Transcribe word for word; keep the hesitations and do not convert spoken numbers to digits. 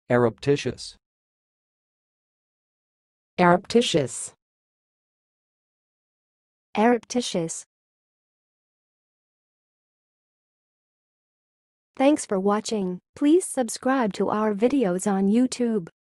arreptitious, arreptitious, arreptitious. Thanks for watching. Please subscribe to our videos on YouTube.